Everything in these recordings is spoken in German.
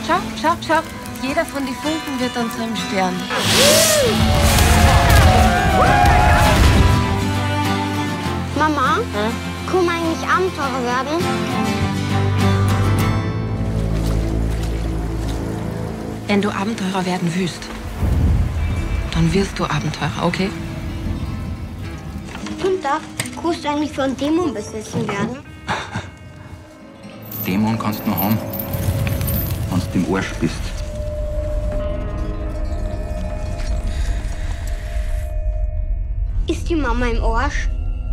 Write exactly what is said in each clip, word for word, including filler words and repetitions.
schau, schau, schau. Jeder von den Funken wird dann zu einem Stern. Mama, hm? Kann man eigentlich Abenteurer werden? Wenn du Abenteurer werden willst, dann wirst du Abenteurer, okay? Dünker, kannst du eigentlich von Dämon besessen werden? Dämon kannst du noch haben, wenn du im Arsch bist. Ist die Mama im Arsch?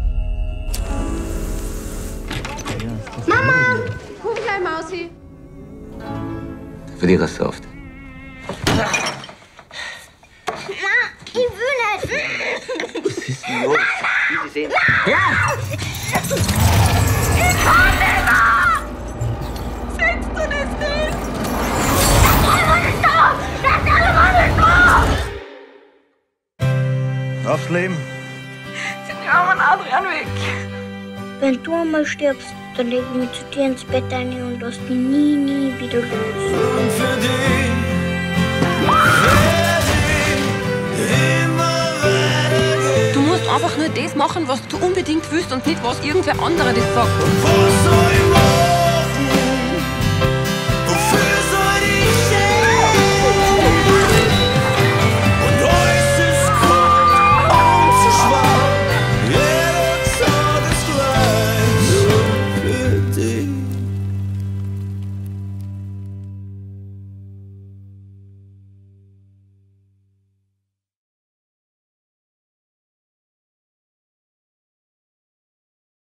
Mama! Komm gleich, Mausi. Verlierst du oft. Mama, ich will nicht. Was ist denn los? Wie Sie sehen. Ja! Ich kann nicht mehr! Sitzt du das nicht? Das Dämon ist da! Das Dämon ist da! Aufs Leben. Sind die armen Adrian weg? Wenn du einmal stirbst, dann leg ich mich zu dir ins Bett ein und lass mich nie, nie wieder los. Und für dich, immer weitergehen. Du musst einfach nur das machen, was du unbedingt willst und nicht, was irgendwer anderer das sagt. Was soll